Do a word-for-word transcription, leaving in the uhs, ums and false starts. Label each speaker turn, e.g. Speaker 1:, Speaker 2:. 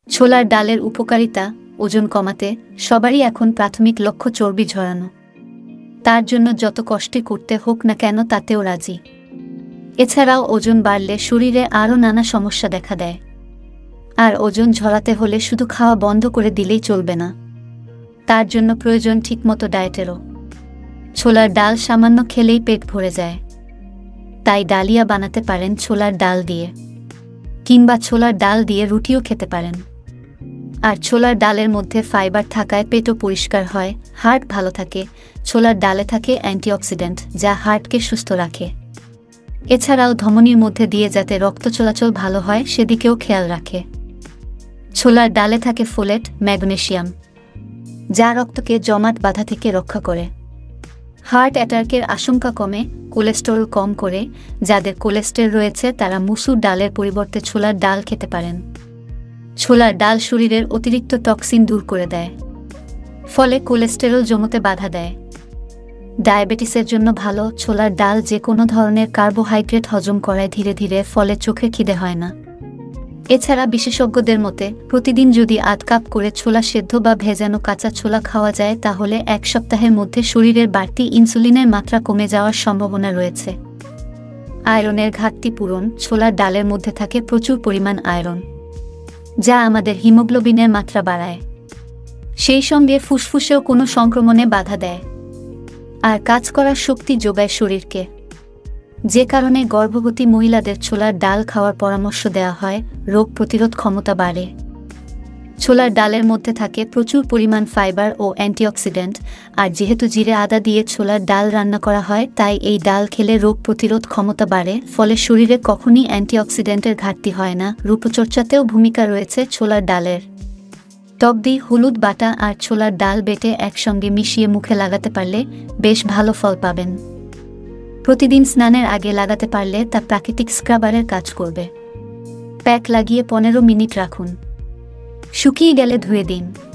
Speaker 1: ছোলার ডালের উপকারিতা ওজন কমাতে সবারই এখন প্রাথমিক লক্ষ্য চর্বি ঝরানো। তার জন্য যত কষ্টে করতে হোক না কেন তাতেও রাজি। এছাড়াও ওজন বাড়লে শরীরে আরও নানা সমস্যা দেখা দেয়। আর ওজন ঝরাতে হলে শুধু খাওয়া বন্ধ করে দিলেই চলবে না, তার জন্য প্রয়োজন ঠিকমতো ডায়েটেরও। ছোলার ডাল সামান্য খেলেই পেট ভরে যায়, তাই ডালিয়া বানাতে পারেন ছোলার ডাল দিয়ে, কিংবা ছোলার ডাল দিয়ে রুটিও খেতে পারেন। আর ছোলার ডালের মধ্যে ফাইবার থাকায় পেটও পরিষ্কার হয়, হার্ট ভালো থাকে। ছোলার ডালে থাকে অ্যান্টিঅক্সিডেন্ট, যা হার্টকে সুস্থ রাখে। এছাড়াও ধমনীর মধ্যে দিয়ে যাতে রক্ত চলাচল ভালো হয় সেদিকেও খেয়াল রাখে। ছোলার ডালে থাকে ফোলেট, ম্যাগনেসিয়াম, যা রক্তকে জমাট বাঁধা থেকে রক্ষা করে। হার্ট অ্যাটাকের আশঙ্কা কমে, কোলেস্টেরল কম করে। যাদের কোলেস্টেরল রয়েছে তারা মসুর ডালের পরিবর্তে ছোলার ডাল খেতে পারেন। ছোলার ডাল শরীরের অতিরিক্ত টক্সিন দূর করে দেয়, ফলে কোলেস্টেরল জমতে বাধা দেয়। ডায়াবেটিসের জন্য ভালো। ছোলার ডাল যে কোনো ধরনের কার্বোহাইড্রেট হজম করায় ধীরে ধীরে, ফলে চোখে খিদে হয় না। এছাড়া বিশেষজ্ঞদের মতে প্রতিদিন যদি আধ কাপ করে ছোলা সেদ্ধ বা ভেজানো কাঁচা ছোলা খাওয়া যায় তাহলে এক সপ্তাহের মধ্যে শরীরের বাড়তি ইনসুলিনের মাত্রা কমে যাওয়ার সম্ভাবনা রয়েছে। আয়রনের ঘাটতি পূরণ। ছোলার ডালের মধ্যে থাকে প্রচুর পরিমাণ আয়রন, যা আমাদের হিমোগ্লোবিনের মাত্রা বাড়ায়, সেই সঙ্গে ফুসফুসেও কোনো সংক্রমণে বাধা দেয়, আর কাজ করার শক্তি যোগায় শরীরকে। যে কারণে গর্ভবতী মহিলাদের ছোলার ডাল খাওয়ার পরামর্শ দেওয়া হয়, রোগ প্রতিরোধ ক্ষমতা বাড়ে। ছোলার ডালের মধ্যে থাকে প্রচুর পরিমাণ ফাইবার ও অ্যান্টিঅক্সিডেন্ট, আর যেহেতু জিরে আদা দিয়ে ছোলার ডাল রান্না করা হয় তাই এই ডাল খেলে রোগ প্রতিরোধ ক্ষমতা বাড়ে, ফলে শরীরে কখনই অ্যান্টিঅক্সিডেন্টের ঘাটতি হয় না। রূপচর্চাতেও ভূমিকা রয়েছে ছোলার ডালের। টক দিয়ে হলুদ বাটা আর ছোলার ডাল বেটে একসঙ্গে মিশিয়ে মুখে লাগাতে পারলে বেশ ভালো ফল পাবেন। প্রতিদিন স্নানের আগে লাগাতে পারলে তা প্রাকৃতিক স্ক্রাবারের কাজ করবে। প্যাক লাগিয়ে পনেরো মিনিট রাখুন, শুকিয়ে গেলে ধুয়ে দিন।